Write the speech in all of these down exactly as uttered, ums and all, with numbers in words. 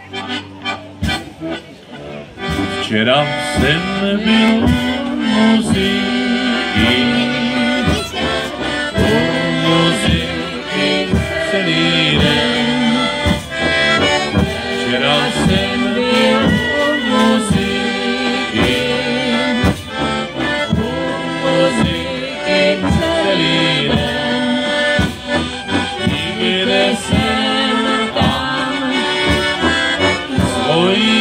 Včera jsem byl muziky, u muziky celý den. Včera jsem byl muziky, u muziky celý den. Nikde jsem tam svojí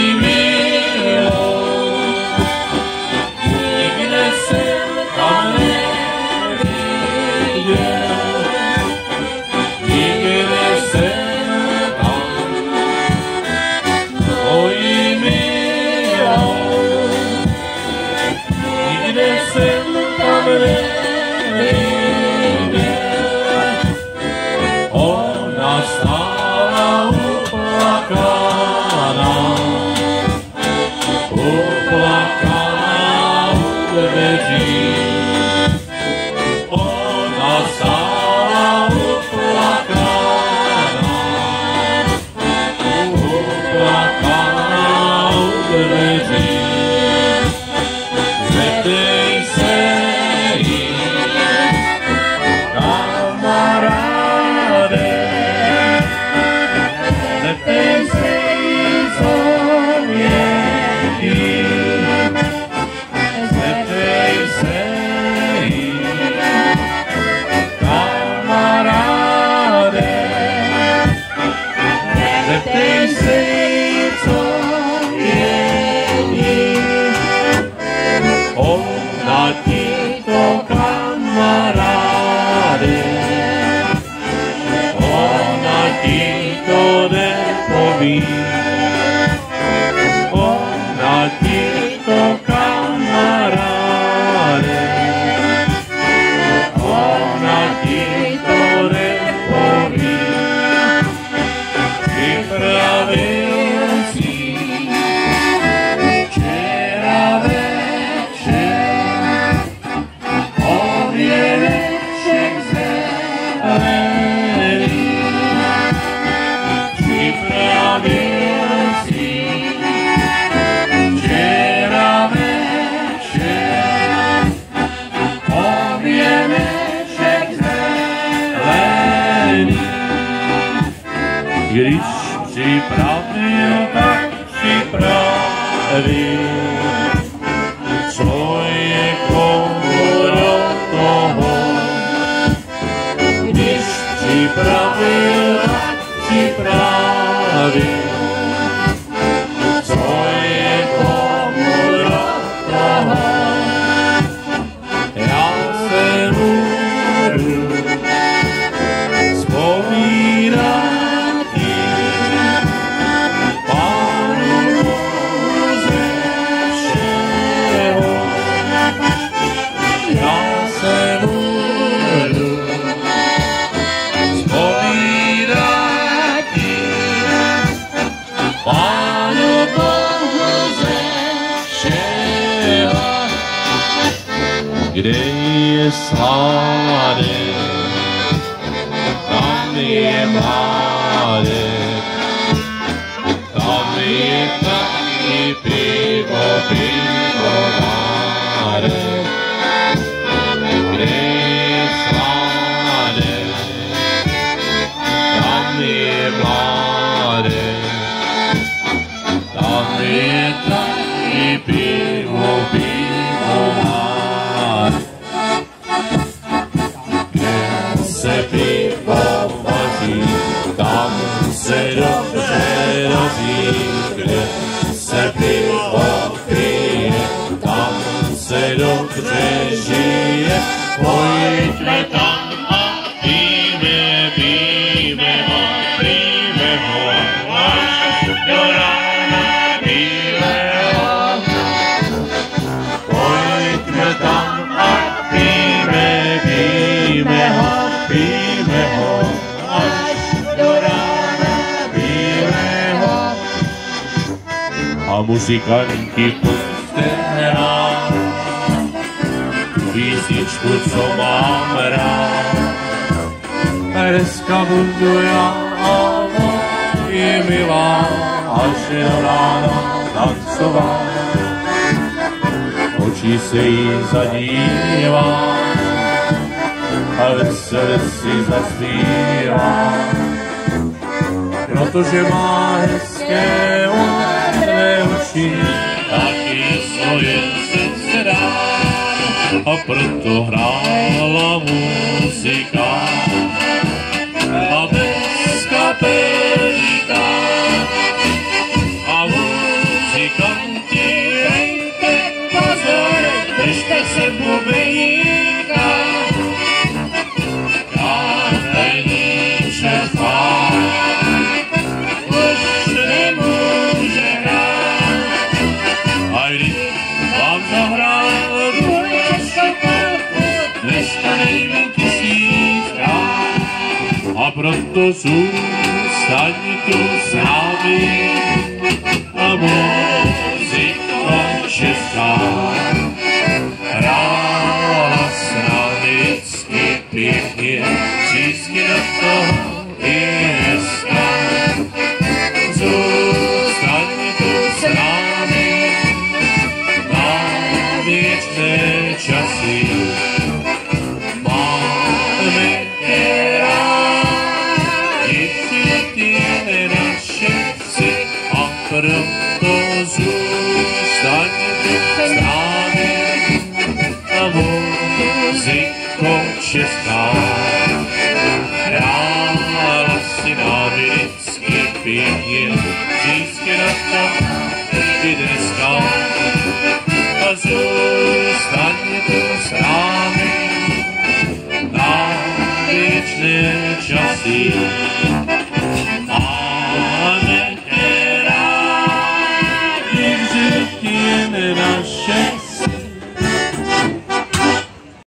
ona stála uplakaná, uplakaná u dveří. Ona stála uplakaná, uplakaná u dveří. Zeptej se jí, kamaráde, zeptej se jí, co vědí. Zeptej se jí, kamaráde, zeptej se jí, co vědí. Ona ti to, kamaráde, ona ti to nepoví. Ona ti to, kamaráde, ona ti to nepoví. Připravil si včera večer obědeček zelený. Připravil si včera večer obědeček zelený. Když připravil, tak připravil, co je komu do toho. Když připravil, tak připravil, co je komu do toho. Já se budu vzpomínat i Pánu ze všeho. Já se budu vzpomínat i Pánu Bohu ze všeho. Kde je sládek, tam je mládek, tam je taky pivo, pivovárek. Kde je sládek, tam je mládek, tam je taky pivo, pivovárek. Kde se pivo vaří, tam se dobře rozí. Kde se pivo pije, tam se dobře žije. Pojďme tam a pijme, pijme ho, pijme ho, až do rána pijme ho. Pojďme tam a pijme, pijme ho, pijme ho, až do rána pijme ho. A muzikanti puste hrát písničku, co mám rád. Dneska budu já, a je milá, až do rána tancovat. Oči se jí zadívá a veselé si zaspívá, protože má hezké modré oči, taky svoje srdce dá, a proto hrála muzika a bez kapelíka. A muzikanti, dejte pozor, držte se bubeníka. Kápeníček pán už nemůže hrát, a když vám zahrál dneska nejmín tisíckrát, a proto zůstaň tu s námi a muziko česká hrála s námi vždycky pěkně, vždycky do toho i dneska. Zůstaň tu s námi na věčné časy. Máme tě rádi, ty naše vsi, a proto zůstaň tu s námi a muziko česká hrála si námi vždycky pěkně, vždycky na to